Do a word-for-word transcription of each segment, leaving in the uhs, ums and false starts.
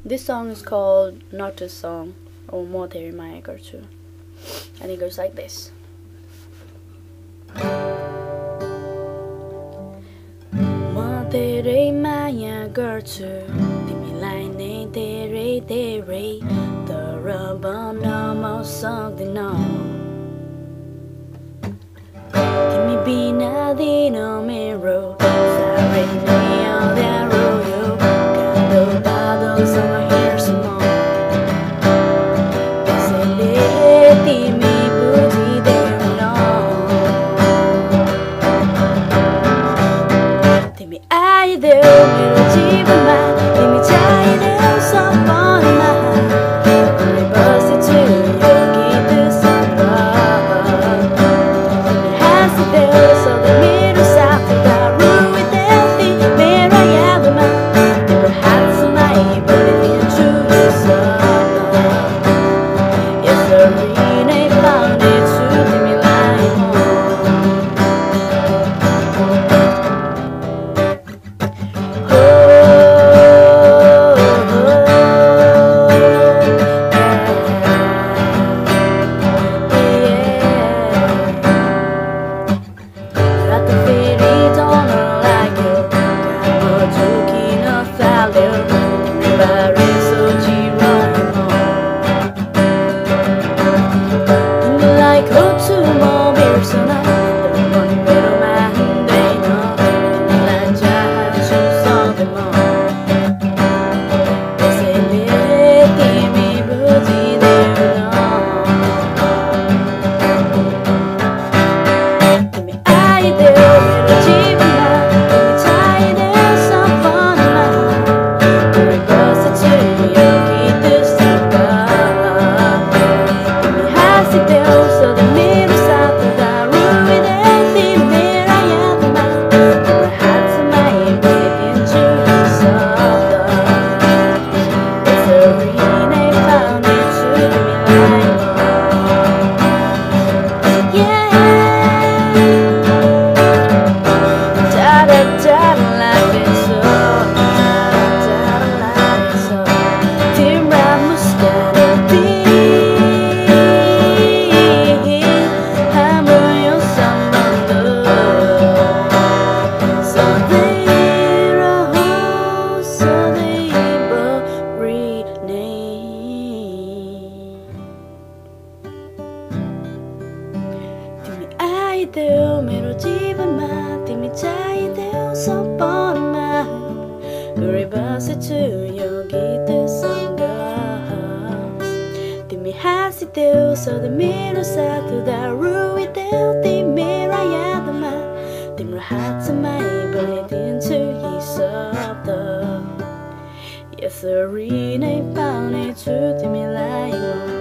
This song is called Not a Song, or म धेरै माया गर्छु, and it goes like this. म धेरै माया गर्छु तिमीलाई नै धेरै धेरै, तर भन्न म सक्दिन तिमी बिना दिन मेरो साह्रै नै अँध्यारो यो कालो बादलसँग हेर्छु म, त्यसैले तिमी बुझिदेऊ तिमी आइदेऊ मेरो जीवनमा, तिमी चाहिदेऊ सपनामा, घरै बसेछु यो गीतसँग, तिमी हाँसिदेऊ सधैँ मेरो साथमा, रुइदेऊ तिम्रो यादमा, तिम्रो हात समाई बनिदिन्छु यो सपना, यसरी नै पाउनेछु तिमीलाई म। आइदेऊ मेरो जीवनमा, तिमी चाहिदेऊ सपनामा, घरै बसेछु यो गीतसँग, तिमी हाँसिदेऊ सधैँ मेरो साथ हुँदा, रुइदेऊ तिम्रो यादमा, तिम्रो हात समाई बनिदिन्छु यी शब्द, यसरी नै पाउनेछु तिमीलाई म।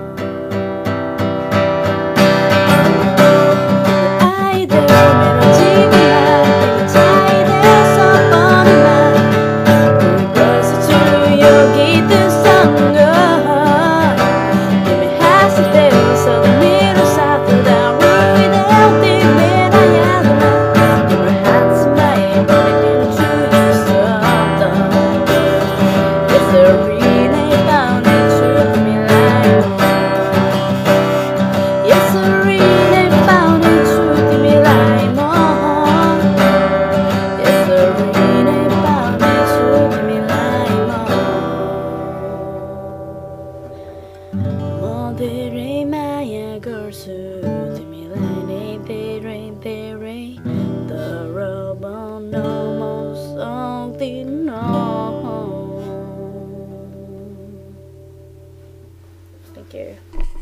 म धेरै माया गर्छु तिमीलाई नै धेरै धेरै, तर भन्न म सक्दिन। Thank you.